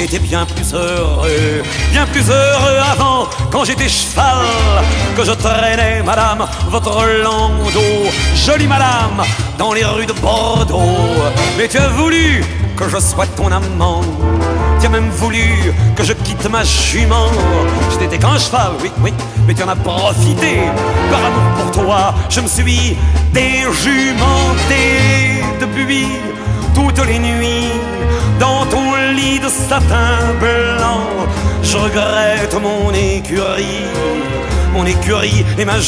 j'étais bien plus heureux avant, quand j'étais cheval, que je traînais, madame, votre landau, jolie madame, dans les rues de Bordeaux. Mais tu as voulu que je sois ton amant, tu as même voulu que je quitte ma jument. Je n'étais qu'un cheval, oui, oui, mais tu en as profité. Par amour pour toi, je me suis déjumenté depuis toutes les nuits dans ton lit de satin blanc. Je regrette mon écurie et ma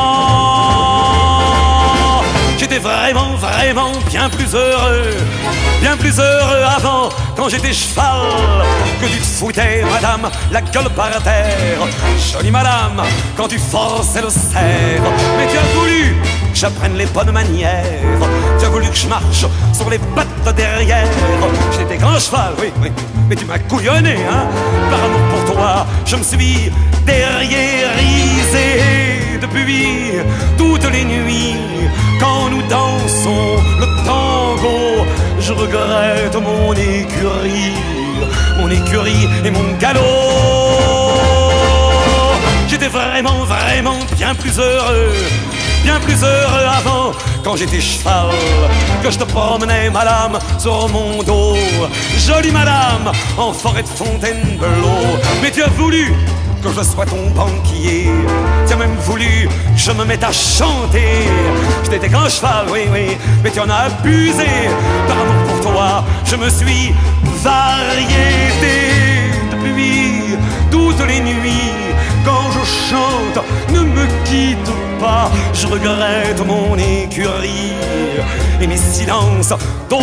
jument. J'étais vraiment bien plus heureux avant, quand j'étais cheval, que tu te foutais, madame, la gueule par terre. Jolie madame, quand tu forçais le cerf. Mais tu as voulu que j'apprenne les bonnes manières, tu as voulu que je marche sur les pattes derrière. J'étais grand cheval, oui, oui, mais tu m'as couillonné, hein. Par amour pour toi, je me suis derriérisé depuis toutes les nuits quand nous dansons le tango. Je regrette mon écurie et mon galop. J'étais vraiment bien plus heureux avant, quand j'étais cheval, que je te promenais, madame, sur mon dos. Jolie madame, en forêt de Fontainebleau. Mais tu as voulu que je sois ton banquier, tu as même voulu que je me mette à chanter. Je n'étais qu'un cheval, oui, oui, mais tu en as abusé. Par amour pour toi, je me suis variété depuis toutes les nuits. Quand je chante, ne me quitte pas, je regrette mon écurie et mes silences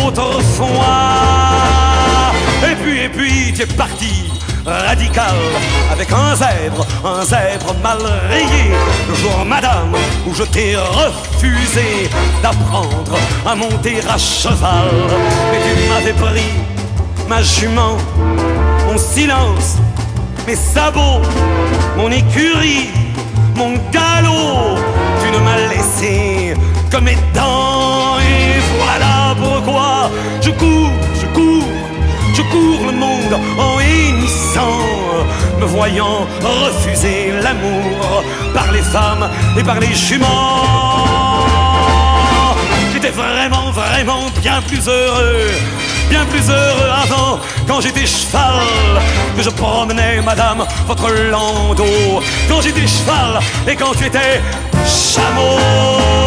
d'autrefois. Et puis tu es parti radical avec un zèbre mal rayé. Le jour, madame, où je t'ai refusé d'apprendre à monter à cheval. Mais tu m'avais pris ma jument, mon silence, mes sabots, mon écurie, mon galop. Tu ne m'as laissé que mes dents. Et voilà pourquoi je cours le monde en hennissant, me voyant refuser l'amour par les femmes et par les juments. J'étais vraiment bien plus heureux avant, quand j'étais cheval, que je promenais, madame, votre landau. Quand j'étais cheval et quand tu étais chameau.